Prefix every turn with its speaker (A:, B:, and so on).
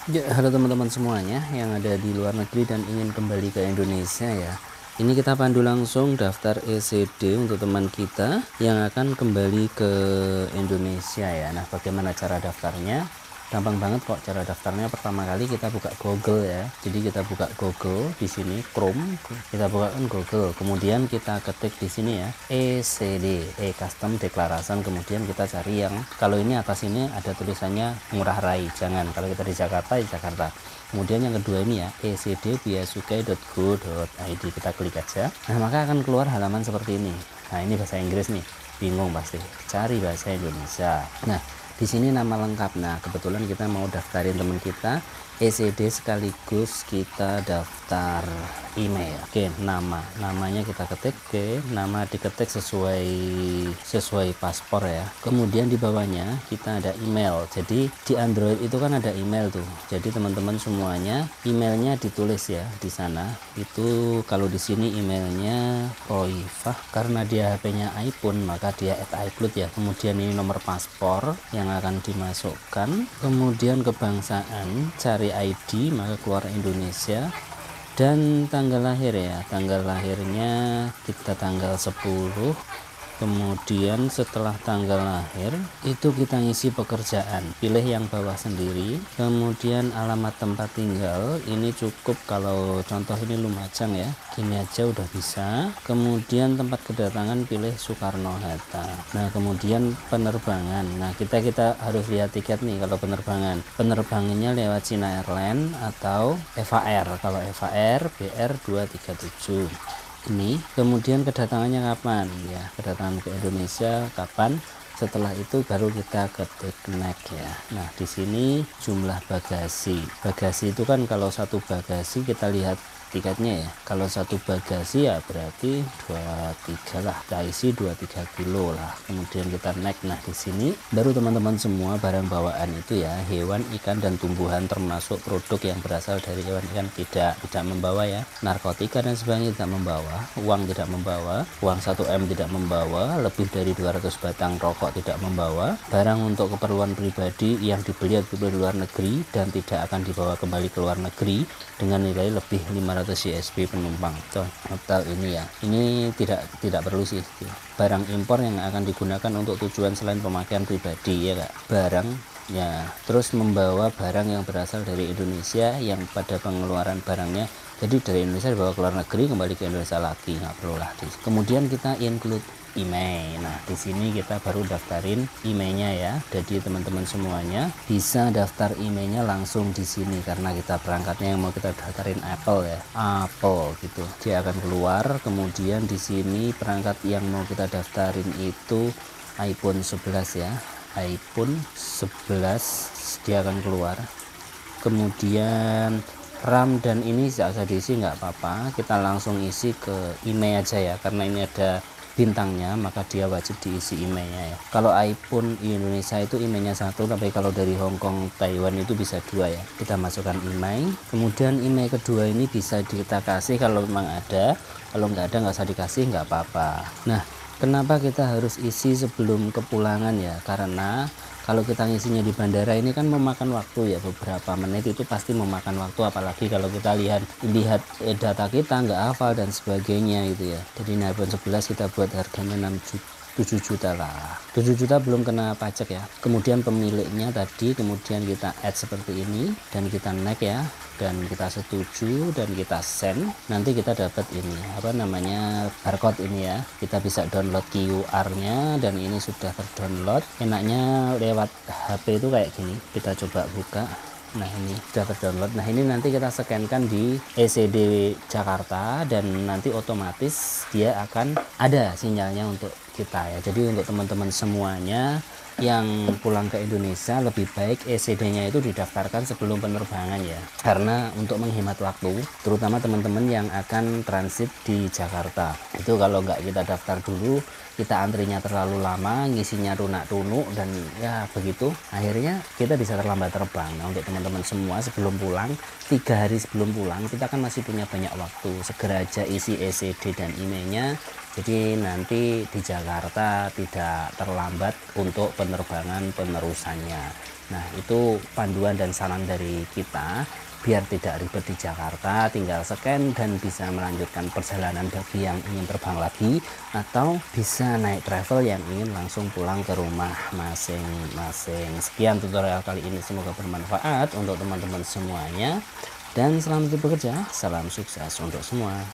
A: Ya, halo teman-teman semuanya yang ada di luar negeri dan ingin kembali ke Indonesia ya. Ini kita pandu langsung daftar ECD untuk teman kita yang akan kembali ke Indonesia ya. Nah, bagaimana cara daftarnya? Gampang banget kok cara daftarnya. Pertama kali kita buka Google ya. Jadi kita buka Google di sini Chrome, kita bukakan Google. Kemudian kita ketik di sini ya ECD, Custom Declaration. Kemudian kita cari yang kalau ini atas ini ada tulisannya Ngurah Rai. Jangan, kalau kita di Jakarta di Jakarta. Kemudian yang kedua ini ya ecdbeacukai.go.id, kita klik aja. Nah, maka akan keluar halaman seperti ini. Nah, ini bahasa Inggris nih. Bingung pasti. Cari bahasa Indonesia. Nah, di sini nama lengkap. Nah, kebetulan kita mau daftarin teman kita ECD sekaligus kita daftar email. Oke, namanya kita ketik. Oke, nama diketik sesuai paspor ya. Kemudian di bawahnya kita ada email. Jadi di Android itu kan ada email tuh. Jadi teman-teman semuanya emailnya ditulis ya di sana. Itu kalau di sini emailnya Roifah, karena dia HP-nya iPhone maka dia @iCloud ya. Kemudian ini nomor paspor yang akan dimasukkan. Kemudian kebangsaan, cari ID maka keluar Indonesia, dan tanggal lahir ya. Tanggal lahirnya kita tanggal 10. Kemudian setelah tanggal lahir itu kita ngisi pekerjaan, pilih yang bawah sendiri. Kemudian alamat tempat tinggal ini cukup, kalau contoh ini Lumajang ya, gini aja udah bisa. Kemudian tempat kedatangan pilih Soekarno-Hatta. Nah, kemudian penerbangan, nah kita harus lihat tiket nih. Kalau penerbangannya lewat China Airlines atau EVA Air. Kalau EVA Air BR 237 ini. Kemudian kedatangannya kapan ya, kedatangan ke Indonesia kapan. Setelah itu baru kita ketik next ya. Nah, di sini jumlah bagasi itu kan kalau satu bagasi kita lihat tiketnya ya. Kalau satu bagasi ya berarti 23 lah, kita isi 23 kilo lah. Kemudian kita next. Nah, di sini baru teman-teman semua barang bawaan itu ya, hewan, ikan dan tumbuhan termasuk produk yang berasal dari hewan ikan tidak membawa ya. Narkotika dan sebagainya tidak membawa, uang tidak membawa, uang 1 M tidak membawa, lebih dari 200 batang rokok tidak membawa, barang untuk keperluan pribadi yang dibeli atau di luar negeri dan tidak akan dibawa kembali ke luar negeri dengan nilai lebih 500 CSP penumpang. Total ini ya. Ini tidak perlu sih. Barang impor yang akan digunakan untuk tujuan selain pemakaian pribadi ya Kak. Barang ya, terus membawa barang yang berasal dari Indonesia yang pada pengeluaran barangnya jadi dari Indonesia dibawa ke luar negeri, kembali ke Indonesia lagi, nggak perlu lah. Kemudian kita include email. Nah, di sini kita baru daftarin emailnya ya. Jadi teman-teman semuanya bisa daftar emailnya langsung di sini karena kita perangkatnya yang mau kita daftarin Apple ya. Apple gitu. Dia akan keluar. Kemudian di sini perangkat yang mau kita daftarin itu iPhone 11 ya. iPhone 11 dia akan keluar. Kemudian RAM dan ini tidak usah diisi, nggak apa-apa, kita langsung isi ke email aja ya, karena ini ada bintangnya maka dia wajib diisi emailnya ya. Kalau iPhone Indonesia itu emailnya 1, tapi kalau dari Hong Kong Taiwan itu bisa 2 ya. Kita masukkan email, kemudian email kedua ini bisa kita kasih kalau memang ada, kalau nggak ada nggak usah dikasih, nggak apa-apa. Nah, kenapa kita harus isi sebelum kepulangan ya, karena kalau kita ngisinya di bandara ini kan memakan waktu ya, beberapa menit itu pasti memakan waktu, apalagi kalau kita lihat data kita nggak hafal dan sebagainya gitu ya. Jadi iPhone 11 kita buat harganya 7 juta lah, 7 juta belum kena pajak ya. Kemudian pemiliknya tadi, kemudian kita add seperti ini dan kita next ya, dan kita setuju dan kita send. Nanti kita dapat ini apa namanya, barcode ini ya. Kita bisa download QR-nya dan ini sudah terdownload. Enaknya lewat HP itu kayak gini, kita coba buka. Nah, ini sudah terdownload. Nah, ini nanti kita scankan di ECD Jakarta dan nanti otomatis dia akan ada sinyalnya untuk kita ya. Jadi untuk teman-teman semuanya yang pulang ke Indonesia lebih baik ECD-nya itu didaftarkan sebelum penerbangan ya, karena untuk menghemat waktu, terutama teman-teman yang akan transit di Jakarta. Itu kalau nggak kita daftar dulu, kita antrinya terlalu lama, ngisinya lunak-tunuk dan ya begitu, akhirnya kita bisa terlambat terbang. Nah, untuk teman-teman semua sebelum pulang, 3 hari sebelum pulang, kita kan masih punya banyak waktu, segera aja isi ECD dan emailnya. Jadi nanti di Jakarta tidak terlambat untuk penerbangan penerusannya. Nah, itu panduan dan saran dari kita biar tidak ribet di Jakarta, tinggal scan dan bisa melanjutkan perjalanan bagi yang ingin terbang lagi, atau bisa naik travel yang ingin langsung pulang ke rumah masing-masing. Sekian tutorial kali ini, semoga bermanfaat untuk teman-teman semuanya, dan selamat bekerja. Salam sukses untuk semua.